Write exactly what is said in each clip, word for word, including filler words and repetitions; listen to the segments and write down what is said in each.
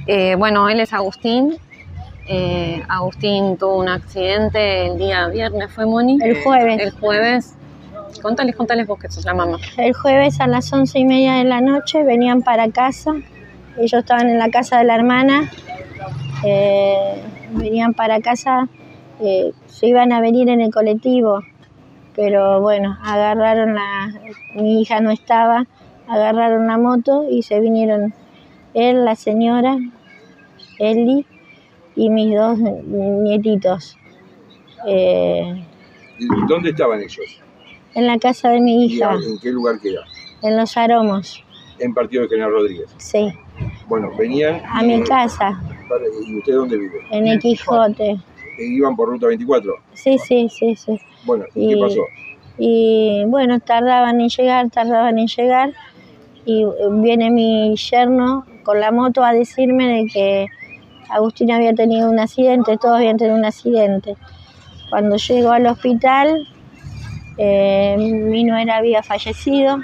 Eh, bueno, él es Agustín. Eh, Agustín tuvo un accidente el día viernes, ¿fue, Moni? El jueves. El jueves. Contales, contales vos que sos la mamá. El jueves a las once y media de la noche venían para casa. Ellos estaban en la casa de la hermana. Eh, venían para casa, eh, se iban a venir en el colectivo, pero bueno, agarraron la... Mi hija no estaba, agarraron la moto y se vinieron él, la señora, Eli y mis dos nietitos. Eh, ¿Dónde estaban ellos? En la casa de mi hija. ¿En qué lugar queda? En Los Aromos. En Partido de General Rodríguez. Sí. Bueno, venían... A mi casa. ¿Y usted dónde vive? En el Quijote. ¿Iban por ruta veinticuatro? Sí, sí, sí, sí. Bueno, ¿y, y qué pasó? Y bueno, tardaban en llegar, tardaban en llegar. Y viene mi yerno con la moto a decirme de que Agustín había tenido un accidente, todos habían tenido un accidente. Cuando llego al hospital, eh, mi nuera había fallecido.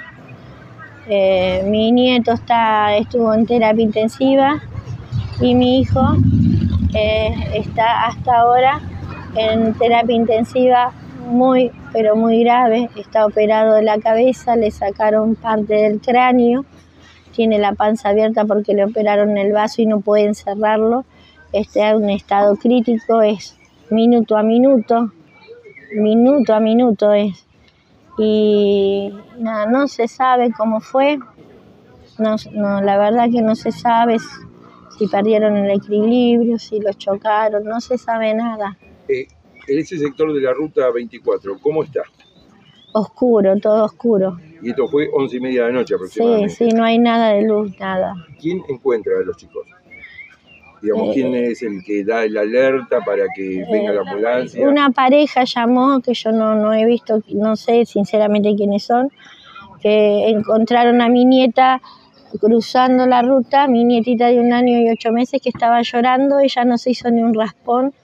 Eh, mi nieto está, estuvo en terapia intensiva y mi hijo eh, está hasta ahora en terapia intensiva muy, pero muy grave. Está operado de la cabeza, le sacaron parte del cráneo, tiene la panza abierta porque le operaron el vaso y no pueden cerrarlo. Está en un estado crítico, es minuto a minuto, minuto a minuto es. Y nada, no se sabe cómo fue, no, no, la verdad que no se sabe si, si perdieron el equilibrio, si los chocaron, no se sabe nada. Eh, en ese sector de la ruta veinticuatro, ¿cómo está? Oscuro, todo oscuro. Y esto fue once y media de la noche aproximadamente. Sí, sí, no hay nada de luz, nada. ¿Quién encuentra a los chicos? Digamos, Eh, ¿quién es el que da el alerta para que eh, venga la ambulancia? Una pareja llamó, que yo no, no he visto, no sé sinceramente quiénes son, que encontraron a mi nieta cruzando la ruta, mi nietita de un año y ocho meses que estaba llorando, ella no se hizo ni un raspón,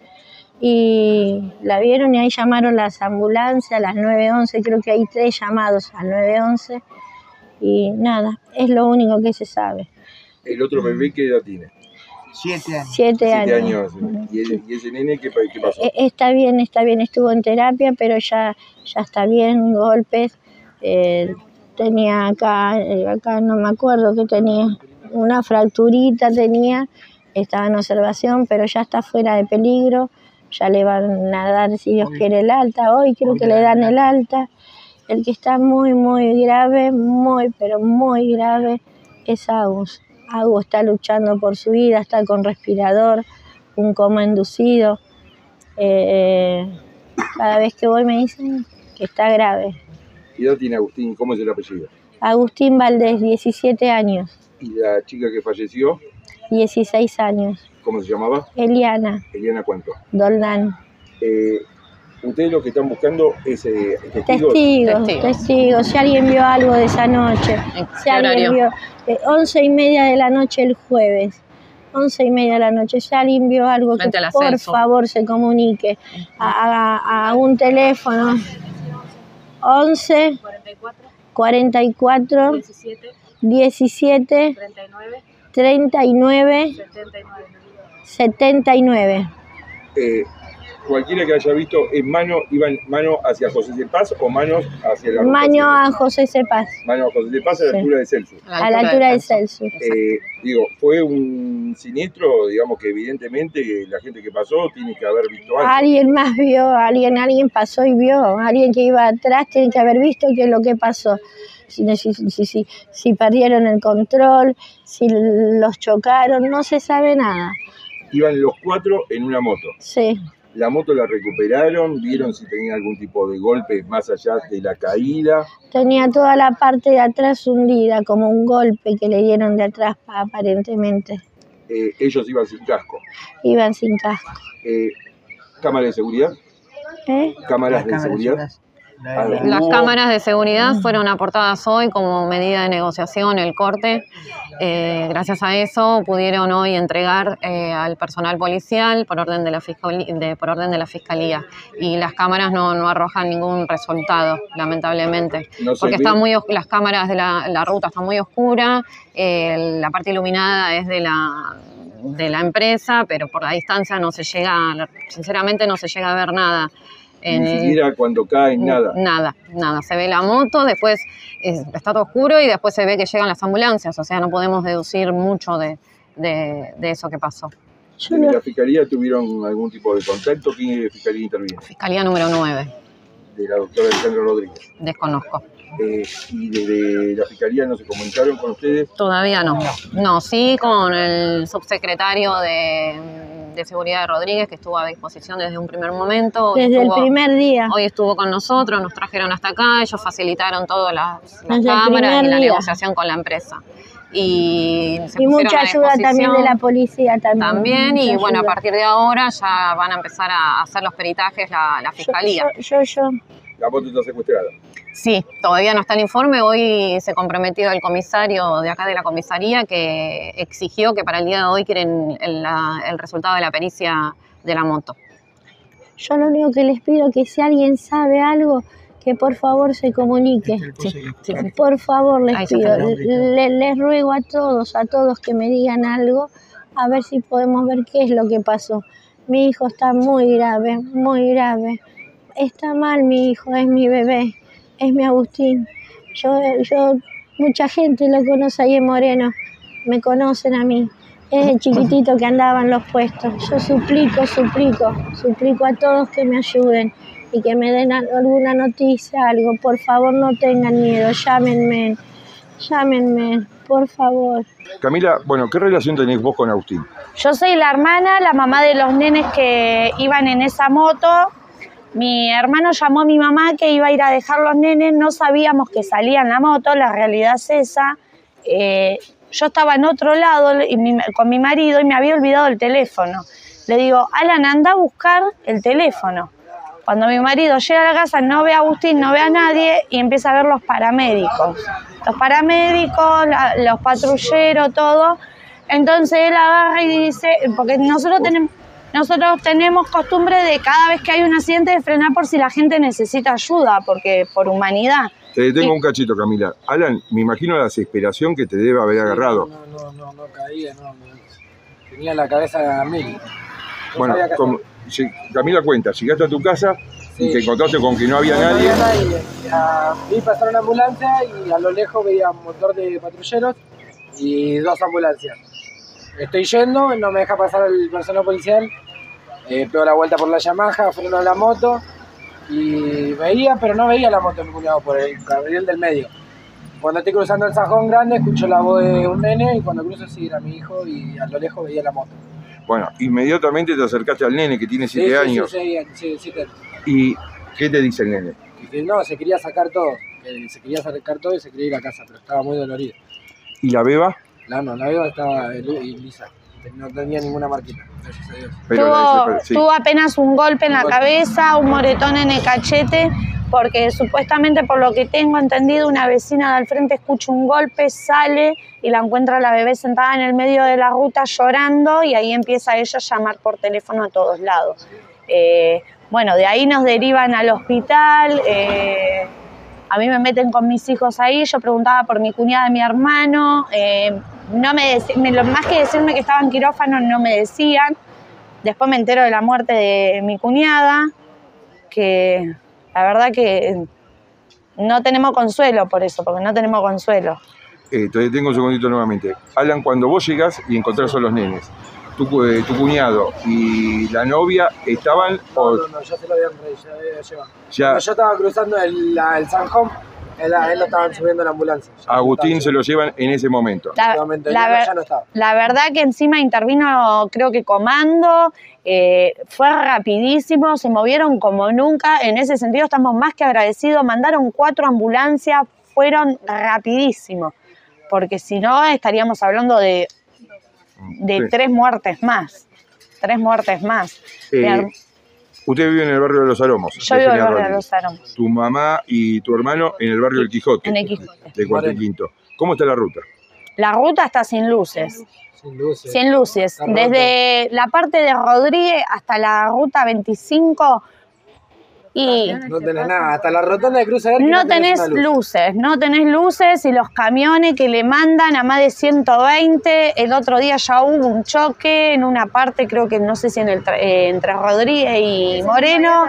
y la vieron y ahí llamaron las ambulancias, a las nueve once, creo que hay tres llamados al nueve once, y nada, es lo único que se sabe. ¿El otro bebé qué edad tiene? Siete años. Siete, Siete años. años. ¿Y, el, ¿Y ese nene qué, qué pasó? Está bien, está bien, estuvo en terapia, pero ya, ya está bien, golpes. Eh, tenía acá, acá no me acuerdo qué tenía, una fracturita tenía, estaba en observación, pero ya está fuera de peligro. Ya le van a dar, si Dios quiere, el alta. Hoy creo que le dan el alta. El que está muy, muy grave, muy, pero muy grave, es Agus. Agus está luchando por su vida, está con respirador, un coma inducido. Eh, cada vez que voy me dicen que está grave. ¿Qué edad tiene Agustín? ¿Cómo es el apellido? Agustín Valdés, diecisiete años. ¿Y la chica que falleció? dieciséis años. ¿Cómo se llamaba? Eliana. ¿Eliana cuánto? Doldán. Eh, ustedes lo que están buscando es eh, testigos. Testigos, testigos, testigos. Si alguien vio algo de esa noche. Si alguien vio, eh, once y media de la noche el jueves. Once y media de la noche. Si alguien vio algo, que por favor se comunique a, a, a un teléfono once cuarenta y cuatro diecisiete treinta y nueve setenta y nueve. Eh, cualquiera que haya visto, ¿es mano, iban mano hacia José de Paz o manos hacia la ruta? Mano a José de Paz. Mano a José de Paz a la sí. altura de Celsius. A la altura de Celsius. Eh, digo, fue un siniestro, digamos que evidentemente la gente que pasó tiene que haber visto algo. Alguien más vio, alguien, alguien pasó y vio, alguien que iba atrás tiene que haber visto qué es lo que pasó. Si, si, si, si, si perdieron el control, si los chocaron, no se sabe nada. Iban los cuatro en una moto. Sí. La moto la recuperaron, vieron si tenía algún tipo de golpe más allá de la caída. Tenía toda la parte de atrás hundida, como un golpe que le dieron de atrás aparentemente. Eh, ellos iban sin casco. Iban sin casco. Eh, ¿Cámara de seguridad? ¿Eh? ¿Cámaras de seguridad? Las cámaras de seguridad fueron aportadas hoy como medida de negociación, el corte. Eh, gracias a eso pudieron hoy entregar eh, al personal policial por orden de la fiscalía, de, por orden de la fiscalía. Y las cámaras no, no arrojan ningún resultado, lamentablemente. No porque están muy, las cámaras de la, la ruta están muy oscuras, eh, la parte iluminada es de la... de la empresa, pero por la distancia no se llega, sinceramente no se llega a ver nada. En Ni siquiera el, cuando caen, nada. Nada, nada. Se ve la moto, después es, está todo oscuro y después se ve que llegan las ambulancias. O sea, no podemos deducir mucho de, de, de eso que pasó. ¿En la Fiscalía tuvieron algún tipo de contacto? ¿Quién de Fiscalía intervino? Fiscalía número nueve. De la doctora Alejandra Rodríguez. Desconozco. Eh, ¿Y desde la Fiscalía no se comunicaron con ustedes? Todavía no. No, sí con el subsecretario de, de Seguridad de Rodríguez, que estuvo a disposición desde un primer momento. Hoy desde estuvo, el primer día. Hoy estuvo con nosotros, nos trajeron hasta acá, ellos facilitaron todas las, las cámaras y la día. negociación con la empresa. Y, se y mucha ayuda también de la policía también. También, y ayuda. Bueno, a partir de ahora ya van a empezar a hacer los peritajes la, la Fiscalía. Yo, yo, yo. ¿La moto está secuestrada? Sí, todavía no está el informe. Hoy se comprometió el comisario de acá de la comisaría que exigió que para el día de hoy quieren el, la, el resultado de la pericia de la moto. Yo lo único que les pido es que si alguien sabe algo, que por favor se comunique. Sí, sí, sí. Por favor les pido, les, les ruego a todos, a todos que me digan algo, a ver si podemos ver qué es lo que pasó. Mi hijo está muy grave, muy grave. Está mal mi hijo, es mi bebé, es mi Agustín. Yo, yo, mucha gente lo conoce ahí en Moreno, me conocen a mí. Es el chiquitito que andaba en los puestos. Yo suplico, suplico, suplico a todos que me ayuden y que me den alguna noticia, algo. Por favor, no tengan miedo, llámenme, llámenme, por favor. Camila, bueno, ¿qué relación tenés vos con Agustín? Yo soy la hermana, la mamá de los nenes que iban en esa moto. Mi hermano llamó a mi mamá que iba a ir a dejar los nenes, no sabíamos que salía en la moto, la realidad es esa. Eh, yo estaba en otro lado y mi, con mi marido y me había olvidado el teléfono. Le digo, Alan, anda a buscar el teléfono. Cuando mi marido llega a la casa no ve a Agustín, no ve a nadie y empieza a ver los paramédicos. Los paramédicos, la, los patrulleros, todo. Entonces él agarra y dice, porque nosotros tenemos... Nosotros tenemos costumbre de cada vez que hay un accidente de frenar por si la gente necesita ayuda, porque por humanidad. Te detengo y... un cachito, Camila. Alan, me imagino la desesperación que te debe haber agarrado. No, no, no, no caía, no. Tenía la cabeza a mil. No bueno, como, si, Camila cuenta, llegaste a tu casa sí. y te encontraste con que no había no, nadie. No había nadie. Ya, vi pasar una ambulancia y a lo lejos veía un motor de patrulleros y dos ambulancias. Estoy yendo, no me deja pasar el personal policial, eh, pego la vuelta por la Yamaha, freno la moto y veía, pero no veía la moto, mi cuñado, por el carril del medio. Cuando estoy cruzando el Sajón Grande, escucho la voz de un nene y cuando cruzo sí era mi hijo y a lo lejos veía la moto. Bueno, inmediatamente te acercaste al nene que tiene siete sí, sí, años. Sí, sí, sí, siete. ¿Y qué te dice el nene? Que no, se quería sacar todo, se quería sacar todo y se quería ir a casa, pero estaba muy dolorido. ¿Y la beba? No, no, la beba estaba lisa, no tenía ninguna marquita, gracias a Dios. Pero tuvo, sí. tuvo apenas un golpe en la cabeza, un moretón en el cachete, porque supuestamente por lo que tengo entendido una vecina de al frente escucha un golpe, sale y la encuentra a la bebé sentada en el medio de la ruta llorando y ahí empieza ella a llamar por teléfono a todos lados. Eh, bueno, de ahí nos derivan al hospital. Eh, A mí me meten con mis hijos ahí, yo preguntaba por mi cuñada y mi hermano, eh, no me, me lo, más que decirme que estaba en quirófano no me decían. Después me entero de la muerte de mi cuñada, que la verdad que no tenemos consuelo por eso, porque no tenemos consuelo. Eh, te detengo un segundito nuevamente. Alan, cuando vos llegás y encontrás a los nenes, tu, eh, tu cuñado y la novia estaban... No, o... no, no, ya se lo habían traído, ya había llevado. Ya. Yo estaba cruzando el, la, el Sanjón, él, él lo estaban subiendo a la ambulancia. Ya Agustín se lo llevan en ese momento. La, la, ver, ya no estaba. La verdad que encima intervino, creo que comando, eh, fue rapidísimo, se movieron como nunca, en ese sentido estamos más que agradecidos, mandaron cuatro ambulancias, fueron rapidísimos, porque si no estaríamos hablando de... de sí. tres muertes más, tres muertes más. Eh, usted vive en el barrio de Los Aromos. Yo vivo en el barrio de Los Aromos. Tu mamá y tu hermano en el barrio del Quijote. En el Quijote. De Cuarto y Quinto. ¿Cómo está la ruta? La ruta está sin luces. Sin luces. Sin luces. Desde la parte de Rodríguez hasta la ruta veinticinco, Y no tenés nada, hasta la rotonda de Cruz Alberti no no tenés, tenés luz. luces, no tenés luces y los camiones que le mandan a más de ciento veinte. El otro día ya hubo un choque en una parte, creo que no sé si en el, eh, entre Rodríguez y Moreno.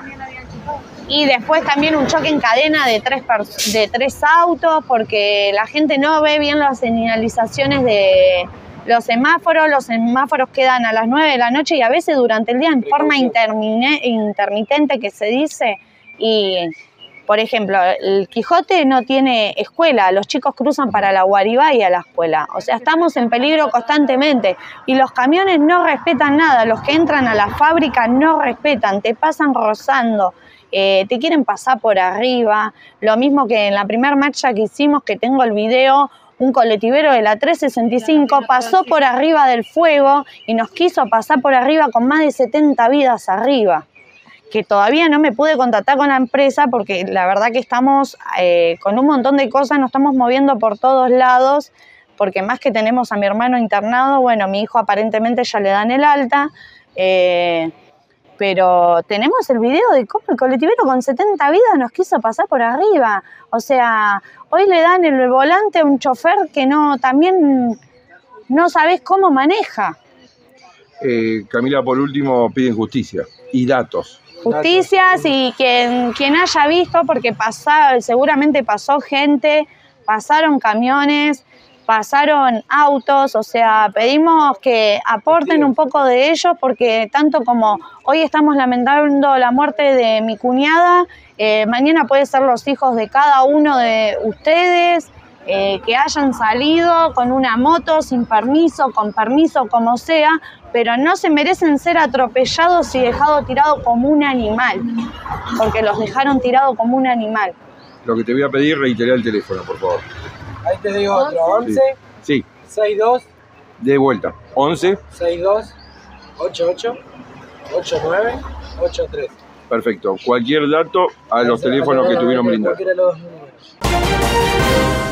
Y después también un choque en cadena de tres, de tres autos porque la gente no ve bien las señalizaciones de los semáforos. Los semáforos quedan a las nueve de la noche y a veces durante el día en forma intermitente que se dice. Y, por ejemplo, el Quijote no tiene escuela, los chicos cruzan para la Guaribay a la escuela. O sea, estamos en peligro constantemente y los camiones no respetan nada. Los que entran a la fábrica no respetan, te pasan rozando. Eh, te quieren pasar por arriba, lo mismo que en la primera marcha que hicimos, que tengo el video, un colectivero de la trescientos sesenta y cinco pasó por arriba del fuego y nos quiso pasar por arriba con más de setenta vidas arriba, que todavía no me pude contactar con la empresa porque la verdad que estamos eh, con un montón de cosas, nos estamos moviendo por todos lados, porque más que tenemos a mi hermano internado, bueno, mi hijo aparentemente ya le dan el alta, eh, pero tenemos el video de cómo el colectivero con setenta vidas nos quiso pasar por arriba. O sea, hoy le dan el volante a un chofer que no también no sabés cómo maneja. Eh, Camila, por último, piden justicia y datos. Justicias y quien, quien haya visto, porque pasa, seguramente pasó gente, pasaron camiones, pasaron autos, o sea, pedimos que aporten un poco de ellos porque tanto como hoy estamos lamentando la muerte de mi cuñada, eh, mañana puede ser los hijos de cada uno de ustedes, eh, que hayan salido con una moto, sin permiso, con permiso, como sea, pero no se merecen ser atropellados y dejados tirados como un animal, porque los dejaron tirados como un animal. Lo que te voy a pedir, reiterar el teléfono, por favor. Ahí te digo otro, once, sí. sesenta y dos, de vuelta, once, sesenta y dos, ochenta y ocho, ochenta y nueve, ochenta y tres. Perfecto. Cualquier dato a los teléfonos que tuvieron brindados. Cualquiera de los dos números.